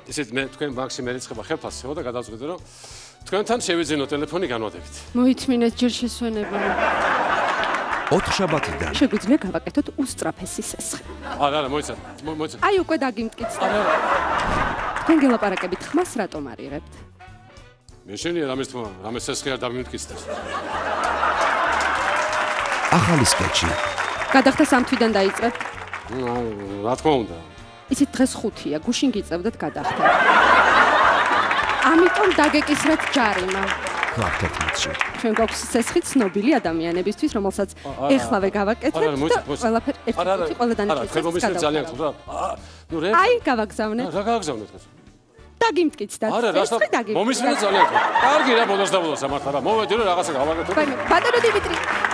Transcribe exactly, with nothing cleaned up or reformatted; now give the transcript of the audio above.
ისეთ მე თქვენ ბანკში მერიცხება ხელფასი ხო და გადავწყვიტე რომ თქვენთან შევიძინო ტელეფონი განვადებით. მოითმინეთ ჯერ შესვენება. ოთხშაბათიდან შეგვიძლია გავაკეთოთ უსწრაფესი სესხი. არა, არა, მოიცა, მოიცა. აი უკვე დაგიმტკიცდა. არა, არა. თქვენ გელაპარაკებით ხმას რატომ არიღებთ? მე შენია რამეს თქმა, რამეს სესხი არ დამიმტკიცდეს. ახალი სკეჩი. გადახდა სამ თვიდან დაიწყებთ? რა თქმა უნდა. იცით დღეს ხუთია, გუშინ გიწევდათ გადახდა. ამიტომ დაგეკისრეთ ჯარიმა. ქლავთეთმეთში. ჩვენ გვაქვს სესხი ცნობილი ადამიანებისთვის, რომელსაც ეხლავე გავაკეთებთ და ყველაფერი ერთი ხუთი ყველა დანარჩენს გადავხდა. ძალიან ხო? ნუ რე. აი გავაგზავნეთ. რა გავაგზავნეთ ხეს? დაგიმტკიცდათ. არა, რა მომისმინეთ ძალიან ხო. კარგი რა ბოლოს და ბოლოს ამათ არა. მოვედი რომ რაღაცა გავაკეთო. ბატონო დიმიტრი